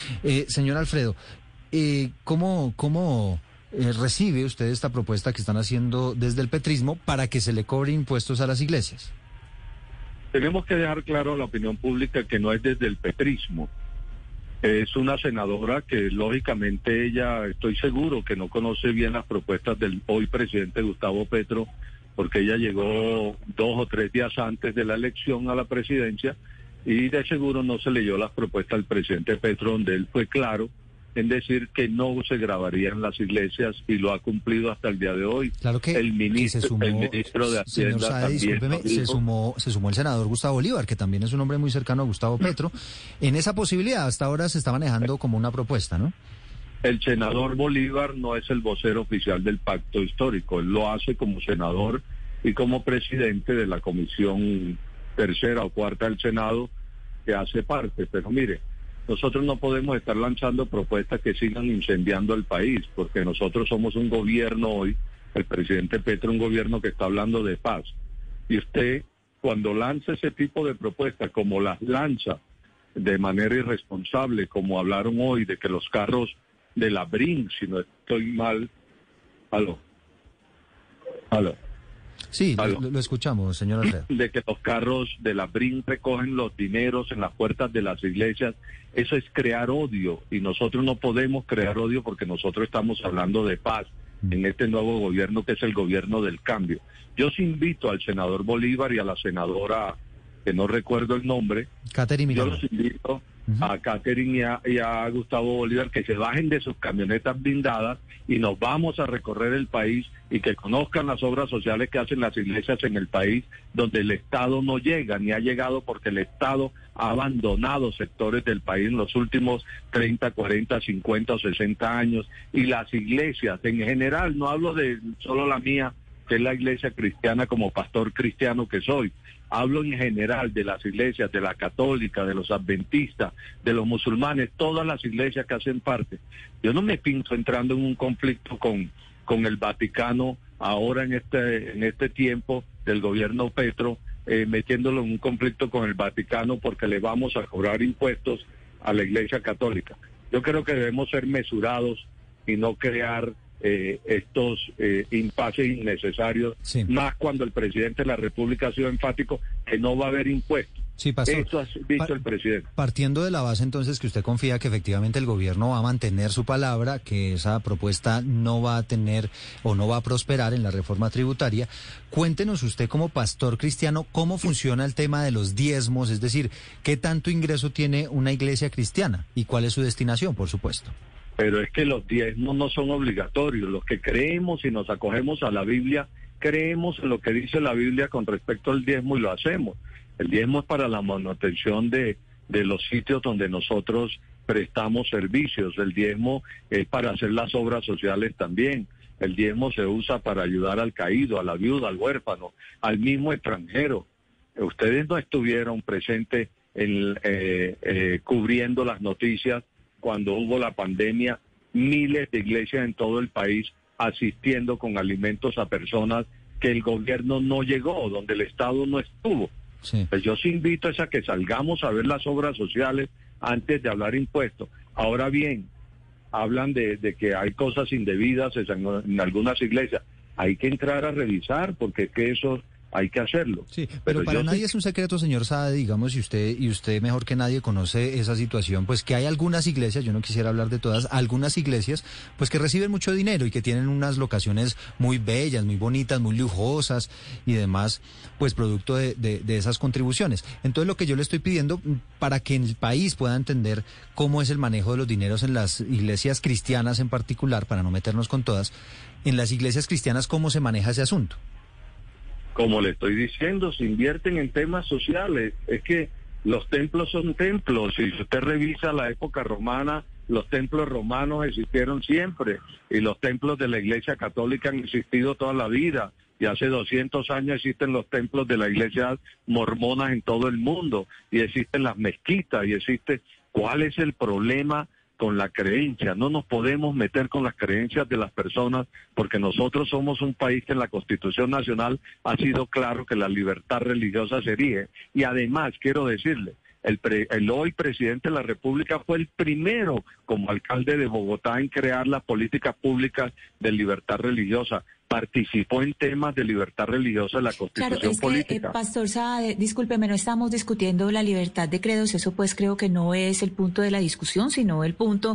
Señor Alfredo, ¿cómo recibe usted esta propuesta que están haciendo desde el petrismo para que se le cobre impuestos a las iglesias? Tenemos que dejar claro a la opinión pública que no es desde el petrismo. Es una senadora que lógicamente ella, estoy seguro que no conoce bien las propuestas del hoy presidente Gustavo Petro, porque ella llegó 2 o 3 días antes de la elección a la presidencia y de seguro no se leyó las propuestas del presidente Petro, donde él fue claro en decir que no se grabaría en las iglesias y lo ha cumplido hasta el día de hoy. Claro que el ministro de Hacienda señor Saade, también discúlpeme, se sumó el senador Gustavo Bolívar, que también es un hombre muy cercano a Gustavo Petro. En esa posibilidad hasta ahora se está manejando como una propuesta, ¿no? El senador Bolívar no es el vocero oficial del pacto histórico, él lo hace como senador y como presidente de la comisión tercera o cuarta del Senado que hace parte, pero mire, nosotros no podemos estar lanzando propuestas que sigan incendiando el país, porque nosotros somos un gobierno hoy, el presidente Petro, un gobierno que está hablando de paz. Y usted, cuando lanza ese tipo de propuestas, como las lanza de manera irresponsable, como hablaron hoy, de que los carros de la BRIN, si no estoy mal... Aló. Sí, lo escuchamos, señor Alfredo. De que los carros de la BRIN recogen los dineros en las puertas de las iglesias, eso es crear odio, y nosotros no podemos crear odio porque nosotros estamos hablando de paz en este nuevo gobierno que es el gobierno del cambio. Yo sí invito al senador Bolívar y a la senadora, que no recuerdo el nombre, yo los invito a Catherine y a Gustavo Bolívar que se bajen de sus camionetas blindadas y nos vamos a recorrer el país y que conozcan las obras sociales que hacen las iglesias en el país, donde el Estado no llega, ni ha llegado porque el Estado ha abandonado sectores del país en los últimos 30, 40, 50 o 60 años, y las iglesias en general, no hablo de solo la mía, que es la iglesia cristiana como pastor cristiano que soy, hablo en general de las iglesias, de la católica, de los adventistas, de los musulmanes, todas las iglesias que hacen parte. Yo no me pinto entrando en un conflicto con el Vaticano ahora en este tiempo del gobierno Petro, metiéndolo en un conflicto con el Vaticano porque le vamos a cobrar impuestos a la iglesia católica. Yo creo que debemos ser mesurados y no crear estos impases innecesarios, sí. Más cuando el presidente de la República ha sido enfático que no va a haber impuestos. Sí, pastor. Eso ha dicho el presidente. Partiendo de la base entonces que usted confía que efectivamente el gobierno va a mantener su palabra, que esa propuesta no va a tener o no va a prosperar en la reforma tributaria, cuéntenos usted como pastor cristiano cómo funciona el tema de los diezmos, es decir, qué tanto ingreso tiene una iglesia cristiana y cuál es su destinación, por supuesto. Pero es que los diezmos no son obligatorios. Los que creemos y nos acogemos a la Biblia, creemos en lo que dice la Biblia con respecto al diezmo y lo hacemos. El diezmo es para la manutención de los sitios donde nosotros prestamos servicios. El diezmo es para hacer las obras sociales también. El diezmo se usa para ayudar al caído, a la viuda, al huérfano, al mismo extranjero. Ustedes no estuvieron presentes cubriendo las noticias cuando hubo la pandemia, miles de iglesias en todo el país asistiendo con alimentos a personas que el gobierno no llegó, donde el Estado no estuvo. Sí. Pues yo sí invito a que salgamos a ver las obras sociales antes de hablar impuestos. Ahora bien, hablan de que hay cosas indebidas en algunas iglesias. Hay que entrar a revisar porque es que eso hay que hacerlo. Sí, pero para nadie es un secreto, señor Saade, digamos, y usted mejor que nadie conoce esa situación, pues que hay algunas iglesias, yo no quisiera hablar de todas, algunas iglesias, pues que reciben mucho dinero y que tienen unas locaciones muy bellas, muy bonitas, muy lujosas y demás, pues producto de esas contribuciones. Entonces lo que yo le estoy pidiendo, para que el país pueda entender cómo es el manejo de los dineros en las iglesias cristianas en particular, para no meternos con todas, en las iglesias cristianas, ¿cómo se maneja ese asunto? Como le estoy diciendo, se invierten en temas sociales. Es que los templos son templos. Si usted revisa la época romana, los templos romanos existieron siempre. Y los templos de la Iglesia Católica han existido toda la vida. Y hace 200 años existen los templos de la Iglesia mormona en todo el mundo. Y existen las mezquitas. Y existe... ¿Cuál es el problema con la creencia? No nos podemos meter con las creencias de las personas, porque nosotros somos un país que en la Constitución Nacional ha sido claro que la libertad religiosa se erige. Y además, quiero decirle, El hoy presidente de la República fue el primero como alcalde de Bogotá en crear las políticas públicas de libertad religiosa. Participó en temas de libertad religiosa en la Constitución Claro, es política. que, Pastor Saade, discúlpeme, no estamos discutiendo la libertad de credos, eso pues creo que no es el punto de la discusión, sino el punto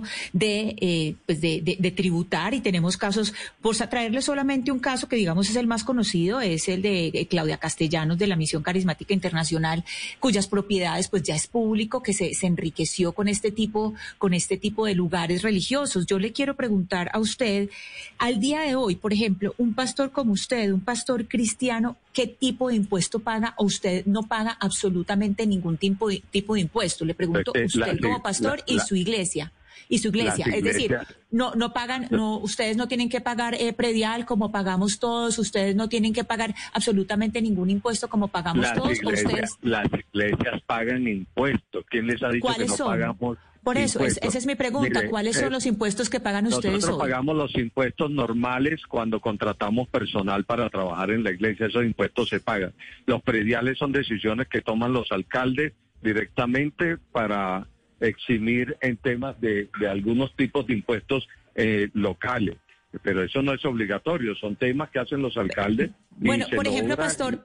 de tributar, y tenemos casos, por traerle solamente un caso que digamos es el más conocido, es el de Claudia Castellanos de la Misión Carismática Internacional, cuyas propiedades pues ya es público que se enriqueció con este tipo de lugares religiosos. Yo le quiero preguntar a usted, al día de hoy, por ejemplo, un pastor como usted, un pastor cristiano, ¿qué tipo de impuesto paga? ¿O usted no paga absolutamente ningún tipo de impuesto? Le pregunto, usted como pastor y su iglesia. Y su iglesia, es decir, no pagan, ustedes no tienen que pagar predial como pagamos todos, ustedes no tienen que pagar absolutamente ningún impuesto como pagamos todos. Las iglesias pagan impuestos. ¿Quién les ha dicho que no pagamos? Por eso, esa es mi pregunta. Mire, ¿cuáles son los impuestos que pagan ustedes nosotros hoy? pagamos los impuestos normales cuando contratamos personal para trabajar en la iglesia. Esos impuestos se pagan. Los prediales son decisiones que toman los alcaldes directamente para eximir en temas de algunos tipos de impuestos locales. Pero eso no es obligatorio, son temas que hacen los alcaldes. Bueno, por ejemplo,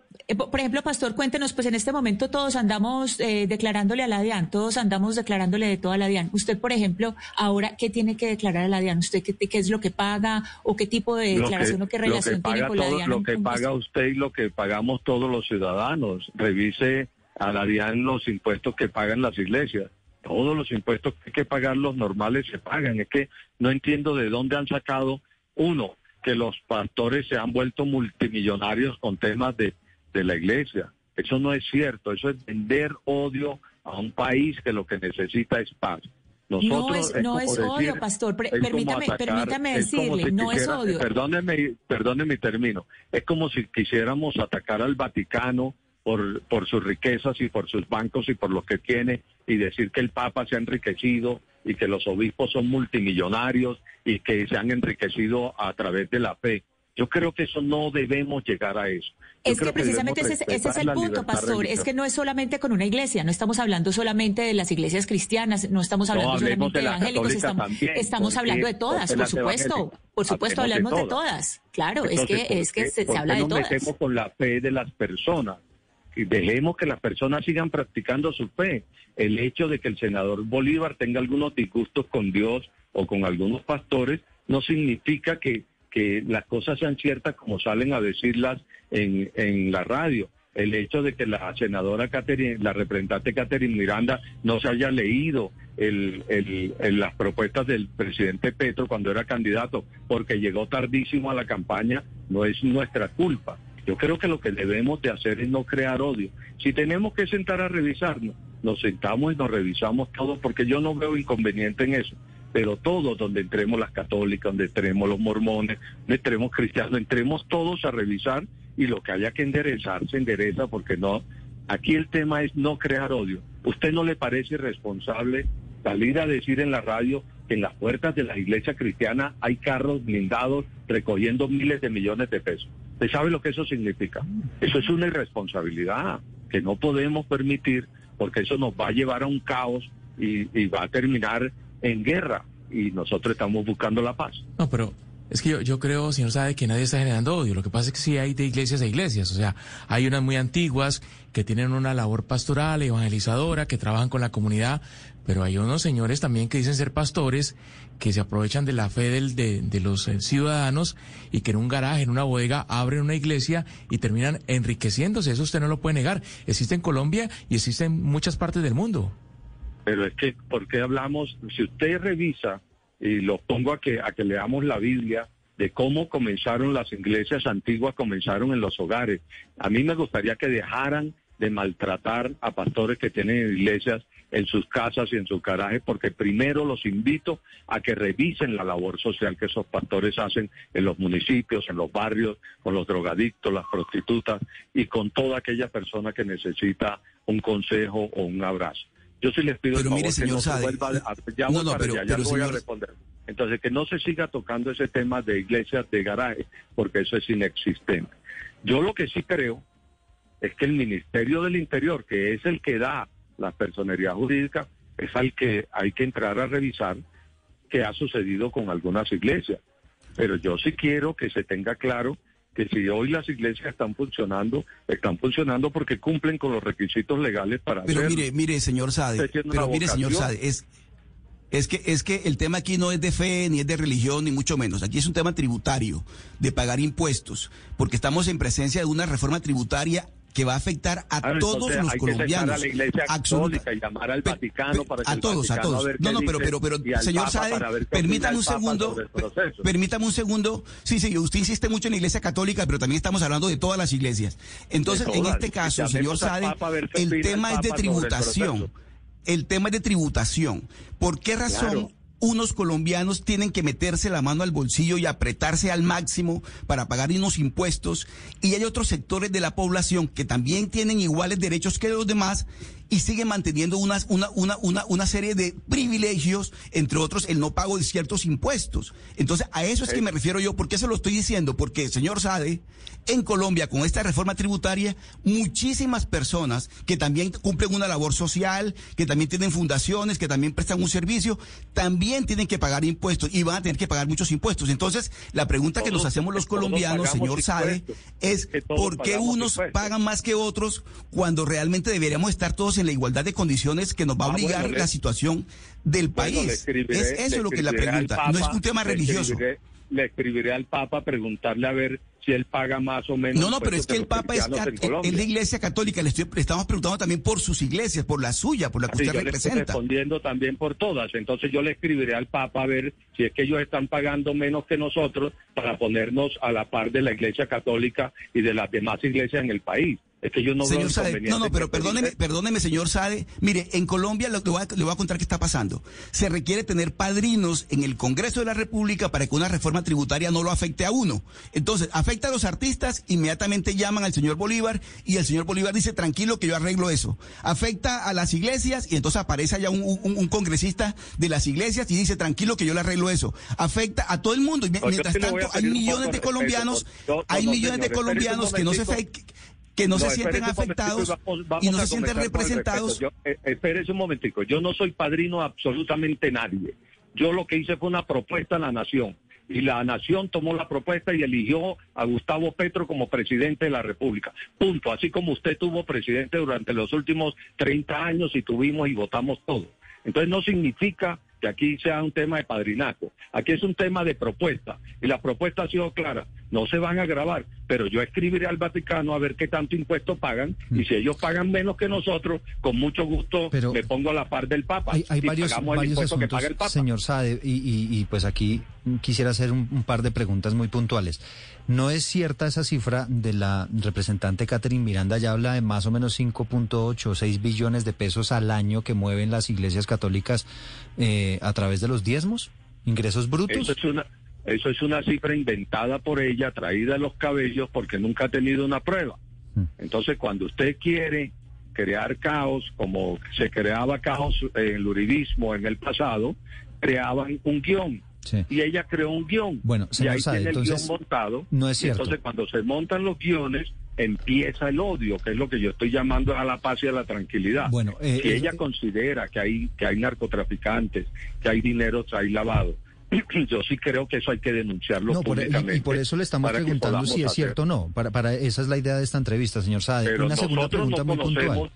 Pastor, cuéntenos, pues en este momento todos andamos declarándole a la DIAN, todos andamos declarándole de todo a la DIAN. Usted, por ejemplo, ahora, ¿qué tiene que declarar a la DIAN? ¿Usted qué es lo que paga o qué tipo de declaración o qué relación tiene con la DIAN? Lo que paga usted y lo que pagamos todos los ciudadanos. Revise a la DIAN los impuestos que pagan las iglesias. Todos los impuestos que hay que pagar, los normales, se pagan. Es que no entiendo de dónde han sacado, uno, que los pastores se han vuelto multimillonarios con temas de la iglesia. Eso no es cierto, eso es vender odio a un país que lo que necesita es paz. Nosotros, no es odio, pastor. Permítame decirle, no es odio. Perdóneme, termino. Es como si quisiéramos atacar al Vaticano por sus riquezas y por sus bancos y por lo que tiene, y decir que el Papa se ha enriquecido y que los obispos son multimillonarios y que se han enriquecido a través de la fe. Yo creo que eso no debemos llegar a eso. Es que precisamente ese es el punto, pastor. Es que no es solamente con una iglesia, no estamos hablando solamente de las iglesias cristianas, no estamos hablando solamente de evangélicos, estamos hablando de todas, por supuesto hablamos de todas. Claro, entonces, es que se habla de todas. Nos metemos con la fe de las personas y dejemos que las personas sigan practicando su fe. El hecho de que el senador Bolívar tenga algunos disgustos con Dios o con algunos pastores no significa que las cosas sean ciertas como salen a decirlas en la radio. El hecho de que la senadora la representante Catherine Miranda no se haya leído las propuestas del presidente Petro cuando era candidato porque llegó tardísimo a la campaña, no es nuestra culpa. Yo creo que lo que debemos de hacer es no crear odio. Si tenemos que sentar a revisarnos, nos sentamos y nos revisamos todo, porque yo no veo inconveniente en eso. Pero todos, donde entremos las católicas, donde entremos los mormones, donde entremos cristianos, entremos todos a revisar, y lo que haya que enderezar, se endereza, porque no. Aquí el tema es no crear odio. ¿Usted no le parece irresponsable salir a decir en la radio que en las puertas de la iglesia cristiana hay carros blindados recogiendo miles de millones de pesos? ¿Usted sabe lo que eso significa? Eso es una irresponsabilidad que no podemos permitir, porque eso nos va a llevar a un caos y va a terminar en guerra, y nosotros estamos buscando la paz. No, pero es que yo creo, señor Saade, que nadie está generando odio. Lo que pasa es que sí hay de iglesias a iglesias. O sea, hay unas muy antiguas que tienen una labor pastoral, evangelizadora, que trabajan con la comunidad, pero hay unos señores también que dicen ser pastores, que se aprovechan de la fe de los ciudadanos, y que en un garaje, en una bodega, abren una iglesia y terminan enriqueciéndose. Eso usted no lo puede negar. Existe en Colombia y existe en muchas partes del mundo. Pero es que, ¿por qué hablamos? Si usted revisa, y lo pongo a que leamos la Biblia, de cómo comenzaron las iglesias antiguas, comenzaron en los hogares. A mí me gustaría que dejaran de maltratar a pastores que tienen iglesias en sus casas y en sus garajes, porque primero los invito a que revisen la labor social que esos pastores hacen en los municipios, en los barrios, con los drogadictos, las prostitutas y con toda aquella persona que necesita un consejo o un abrazo. Yo sí les pido pero el favor mire, señor que no Saade, se vuelva ya lo voy a responder. Entonces, que no se siga tocando ese tema de iglesias de garaje, porque eso es inexistente. Yo lo que sí creo es que el Ministerio del Interior, que es el que da la personería jurídica, es al que hay que entrar a revisar qué ha sucedido con algunas iglesias. Pero yo sí quiero que se tenga claro que si hoy las iglesias están funcionando porque cumplen con los requisitos legales para pero hacerlo. mire, señor Sade, es que el tema aquí no es de fe, ni es de religión, ni mucho menos. Aquí es un tema tributario, de pagar impuestos, porque estamos en presencia de una reforma tributaria que va a afectar a todos los colombianos. Hay que a la Iglesia Católica y llamar al Vaticano para que a todos. No, pero señor Sade, permítame un segundo. Sí, usted insiste mucho en la Iglesia Católica, pero también estamos hablando de todas las iglesias. Entonces, en este caso, señor Sade, el tema es de tributación. El tema es de tributación. ¿Por qué razón? Claro. Unos colombianos tienen que meterse la mano al bolsillo y apretarse al máximo para pagar unos impuestos, y hay otros sectores de la población que también tienen iguales derechos que los demás y siguen manteniendo una serie de privilegios, entre otros el no pago de ciertos impuestos? Entonces, a eso es que me refiero yo. ¿Por qué se lo estoy diciendo? Porque, señor Sade, en Colombia, con esta reforma tributaria, muchísimas personas que también cumplen una labor social, que también tienen fundaciones, que también prestan un servicio, también tienen que pagar impuestos y van a tener que pagar muchos impuestos. Entonces, la pregunta que nos hacemos los colombianos, señor Sade, es ¿por qué unos pagan más que otros cuando realmente deberíamos estar todos en la igualdad de condiciones que nos va a obligar la situación del país? Es eso lo que es la pregunta, Papa, no es un tema religioso. Le escribiré al Papa a preguntarle a ver si él paga más o menos. No, pero es que el Papa es la Iglesia Católica. Le estamos preguntando también por sus iglesias, por la suya, por la que usted representa. Yo le estoy respondiendo también por todas. Entonces yo le escribiré al Papa a ver si es que ellos están pagando menos que nosotros para ponernos a la par de la Iglesia Católica y de las demás iglesias en el país. Es que yo no señor veo Sade, pero perdóneme, señor Sade. Mire, en Colombia le voy a contar qué está pasando. Se requiere tener padrinos en el Congreso de la República para que una reforma tributaria no lo afecte a uno. Entonces, afecta a los artistas, inmediatamente llaman al señor Bolívar y el señor Bolívar dice, tranquilo que yo arreglo eso. Afecta a las iglesias y entonces aparece allá un congresista de las iglesias y dice, tranquilo que yo le arreglo eso. Afecta a todo el mundo. Y mientras tanto, hay millones de colombianos, que no se sienten afectados y no se sienten representados. Espérese un momentico, yo no soy padrino de absolutamente nadie. Yo lo que hice fue una propuesta a la nación, y la nación tomó la propuesta y eligió a Gustavo Petro como presidente de la República. Punto. Así como usted tuvo presidente durante los últimos 30 años y tuvimos y votamos todo. Entonces no significa que aquí sea un tema de padrinato. Aquí es un tema de propuesta, y la propuesta ha sido clara. No se van a grabar, pero yo escribiré al Vaticano a ver qué tanto impuesto pagan, y si ellos pagan menos que nosotros, con mucho gusto pero me pongo a la par del Papa. Hay varios asuntos, que paga el Papa. Señor Sade, y pues aquí quisiera hacer un par de preguntas muy puntuales. ¿No es cierta esa cifra de la representante Catherine Miranda? Ya habla de más o menos 5.8 o 6 billones de pesos al año que mueven las iglesias católicas a través de los diezmos, ingresos brutos. Eso es una cifra inventada por ella, traída de los cabellos, porque nunca ha tenido una prueba. Entonces, cuando usted quiere crear caos, como se creaba caos en el uribismo en el pasado, creaban un guión. Sí. Y ella creó un guión. Bueno, señor y ahí Sade, tiene el entonces, guión montado. No es cierto. Entonces, cuando se montan los guiones, empieza el odio, que es lo que yo estoy llamando a la paz y a la tranquilidad. Bueno, si ella considera que hay narcotraficantes, que hay dinero, hay lavado, yo sí creo que eso hay que denunciarlo públicamente. Y por eso le estamos preguntando si es cierto o no. Esa es la idea de esta entrevista, señor Sade. Pero una segunda pregunta muy puntual.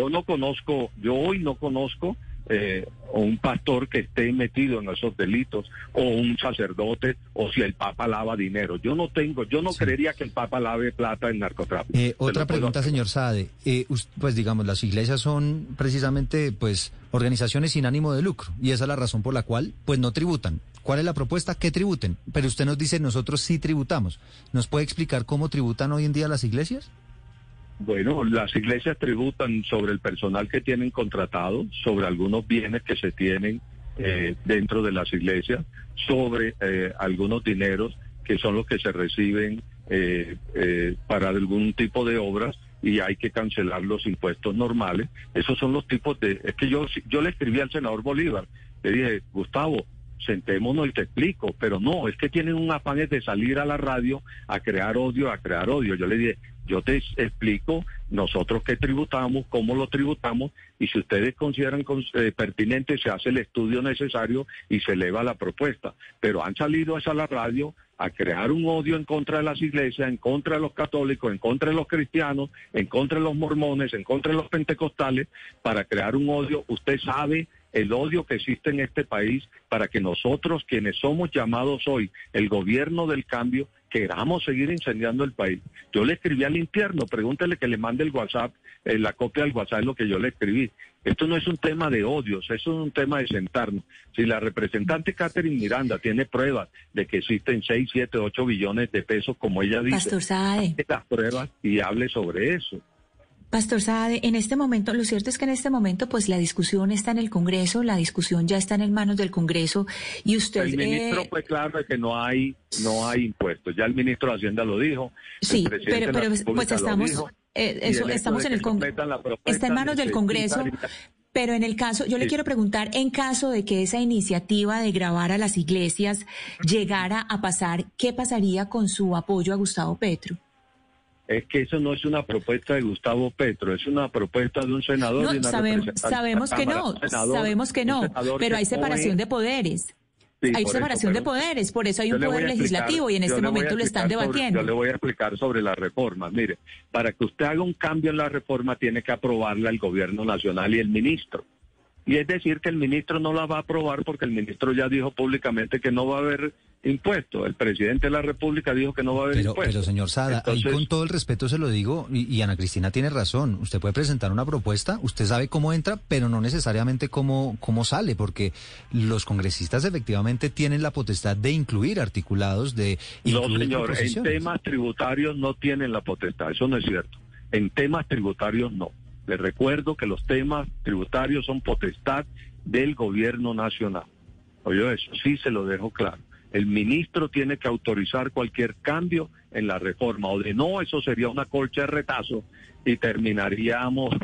Yo hoy no conozco un pastor que esté metido en esos delitos, o un sacerdote, o si el Papa lava dinero. Yo no creería que el Papa lave plata en narcotráfico. Otra pregunta, señor Sade. Pues digamos, las iglesias son precisamente pues organizaciones sin ánimo de lucro, y esa es la razón por la cual pues no tributan. ¿Cuál es la propuesta? Que tributen. Pero usted nos dice, nosotros sí tributamos. ¿Nos puede explicar cómo tributan hoy en día las iglesias? Bueno, las iglesias tributan sobre el personal que tienen contratado, sobre algunos bienes que se tienen dentro de las iglesias, sobre algunos dineros que son los que se reciben para algún tipo de obras, y hay que cancelar los impuestos normales. Esos son los tipos de... Es que yo le escribí al senador Bolívar, le dije, Gustavo, sentémonos y te explico, pero no, es que tienen un afán de salir a la radio a crear odio, Yo le dije, yo te explico nosotros qué tributamos, cómo lo tributamos, y si ustedes consideran pertinente, se hace el estudio necesario y se eleva la propuesta. Pero han salido a la radio a crear un odio en contra de las iglesias, en contra de los católicos, en contra de los cristianos, en contra de los mormones, en contra de los pentecostales, para crear un odio. Usted sabe el odio que existe en este país para que nosotros, quienes somos llamados hoy el gobierno del cambio, queramos seguir incendiando el país. Yo le escribí al infierno, pregúntele que le mande el WhatsApp, la copia del WhatsApp es lo que yo le escribí. Esto no es un tema de odios, eso es un tema de sentarnos. Si la representante Catherine Miranda tiene pruebas de que existen 6, 7, 8 billones de pesos, como ella dice, Pastor Saade, las pruebas y hable sobre eso. Pastor Saade, en este momento, lo cierto es que en este momento, pues la discusión está en el Congreso, la discusión ya está en manos del Congreso, y usted... El ministro fue claro de que no hay impuestos, ya el ministro de Hacienda lo dijo. Sí, pero pues estamos en el Congreso, está en manos del Congreso. Pero en el caso, yo le quiero preguntar, en caso de que esa iniciativa de gravar a las iglesias llegara a pasar, ¿qué pasaría con su apoyo a Gustavo Petro? Es que eso no es una propuesta de Gustavo Petro, es una propuesta de un senador y una representante. Sabemos que no, pero hay separación de poderes. Sí, hay separación de poderes, por eso hay un poder legislativo y en este momento lo están debatiendo. Yo le voy a explicar sobre la reforma. Mire, para que usted haga un cambio en la reforma tiene que aprobarla el gobierno nacional y el ministro. Y es decir que el ministro no la va a aprobar porque el ministro ya dijo públicamente que no va a haber impuestos. El presidente de la República dijo que no va a haber impuestos. Pero señor Sada, entonces, ahí con todo el respeto se lo digo, y Ana Cristina tiene razón, usted puede presentar una propuesta, usted sabe cómo entra, pero no necesariamente cómo sale, porque los congresistas efectivamente tienen la potestad de incluir articulados, de incluir no, señor, en temas tributarios no tienen la potestad, eso no es cierto. En temas tributarios no. Les recuerdo que los temas tributarios son potestad del gobierno nacional. Oye, eso sí se lo dejo claro. El ministro tiene que autorizar cualquier cambio en la reforma, o de no, eso sería una colcha de retazo y terminaríamos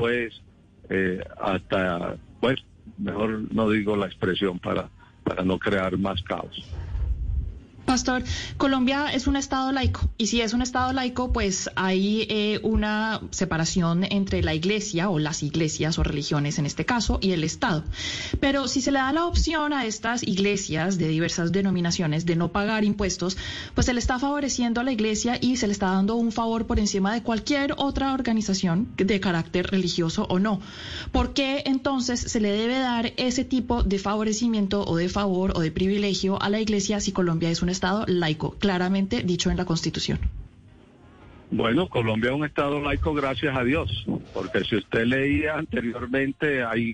mejor no digo la expresión para no crear más caos. Pastor, Colombia es un estado laico y si es un estado laico, pues hay una separación entre la iglesia o las iglesias o religiones en este caso y el Estado. Pero si se le da la opción a estas iglesias de diversas denominaciones de no pagar impuestos, pues se le está favoreciendo a la iglesia y se le está dando un favor por encima de cualquier otra organización de carácter religioso o no. ¿Por qué entonces se le debe dar ese tipo de favorecimiento o de favor o de privilegio a la iglesia si Colombia es un estado laico, claramente dicho en la Constitución? Bueno, Colombia es un estado laico, gracias a Dios, porque si usted leía anteriormente, hay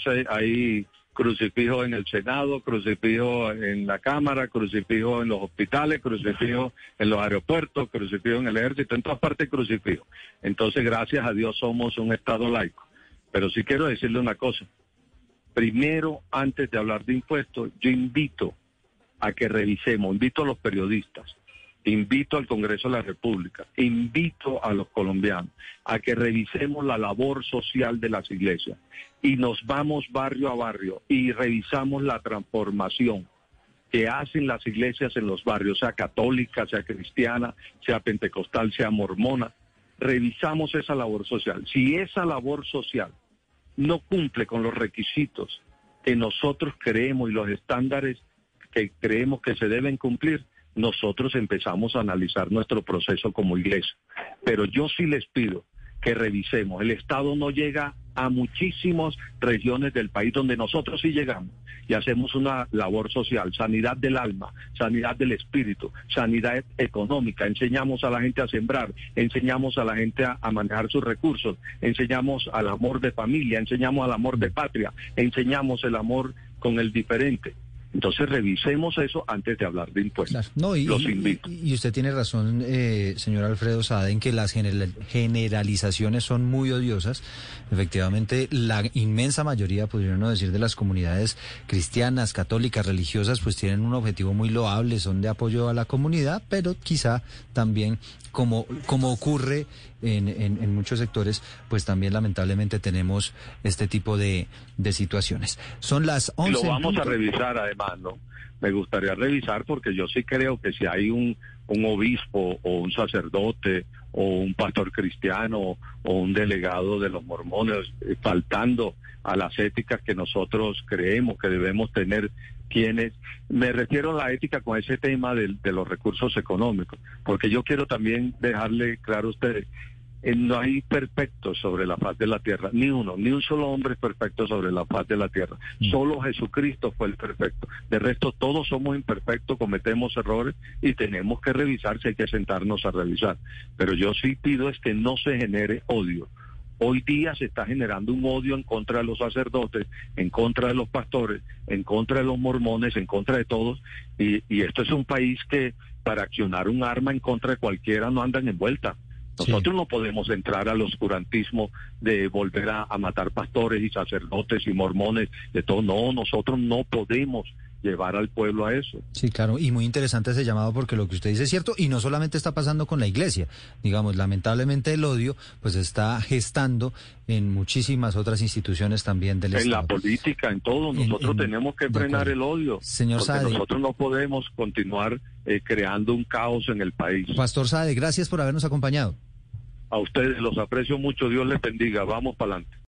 crucifijos en el Senado, crucifijos en la Cámara, crucifijos en los hospitales, crucifijos en los aeropuertos, crucifijos en el ejército, en todas partes crucifijos. Entonces, gracias a Dios somos un estado laico. Pero sí quiero decirle una cosa. Primero, antes de hablar de impuestos, yo invito a que revisemos, invito a los periodistas, invito al Congreso de la República, invito a los colombianos a que revisemos la labor social de las iglesias y nos vamos barrio a barrio y revisamos la transformación que hacen las iglesias en los barrios, sea católica, sea cristiana, sea pentecostal, sea mormona. Revisamos esa labor social. Si esa labor social no cumple con los requisitos que nosotros creemos y los estándares que creemos que se deben cumplir, nosotros empezamos a analizar nuestro proceso como iglesia. Pero yo sí les pido que revisemos. El Estado no llega a muchísimas regiones del país donde nosotros sí llegamos y hacemos una labor social, sanidad del alma, sanidad del espíritu, sanidad económica. Enseñamos a la gente a sembrar, enseñamos a la gente a manejar sus recursos, enseñamos al amor de familia, enseñamos al amor de patria, enseñamos el amor con el diferente. Entonces revisemos eso antes de hablar de impuestos. Claro. No, los invito. Y usted tiene razón, señor Alfredo Saade, en que las generalizaciones son muy odiosas. Efectivamente, la inmensa mayoría, podríamos decir, de las comunidades cristianas, católicas, religiosas, pues tienen un objetivo muy loable, son de apoyo a la comunidad, pero quizá también, como ocurre en muchos sectores, pues también lamentablemente tenemos este tipo de situaciones. Son las 11. Lo vamos a revisar además. hermano, me gustaría revisar, porque yo sí creo que si hay un obispo o un sacerdote o un pastor cristiano o un delegado de los mormones faltando a las éticas que nosotros creemos que debemos tener, quienes, me refiero a la ética con ese tema de los recursos económicos, porque yo quiero también dejarle claro a ustedes, no hay perfectos sobre la faz de la tierra, ni un solo hombre es perfecto sobre la faz de la tierra. Solo Jesucristo fue el perfecto. De resto, todos somos imperfectos, cometemos errores y tenemos que revisar si hay que sentarnos a revisar. Pero yo sí pido es que no se genere odio. Hoy día se está generando un odio en contra de los sacerdotes, en contra de los pastores, en contra de los mormones, en contra de todos. Y esto es un país que para accionar un arma en contra de cualquiera no andan envuelta. Nosotros no podemos entrar al oscurantismo de volver a matar pastores y sacerdotes y mormones, de todo. No, nosotros no podemos llevar al pueblo a eso. Sí, claro, y muy interesante ese llamado, porque lo que usted dice es cierto, y no solamente está pasando con la iglesia, digamos, lamentablemente el odio pues está gestando en muchísimas otras instituciones también del Estado. En la política, en todo, nosotros tenemos que frenar el odio. Señor Saade, nosotros no podemos continuar creando un caos en el país. Pastor Saade, gracias por habernos acompañado. A ustedes los aprecio mucho, Dios les bendiga, vamos para adelante.